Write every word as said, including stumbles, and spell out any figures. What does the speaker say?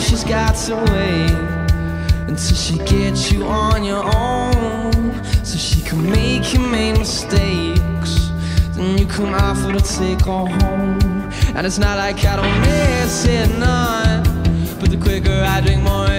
she's got to wait until she gets you on your own, so she can make you make mistakes. Then you can offer to take her home. And it's not like I don't miss it none, but the quicker I drink more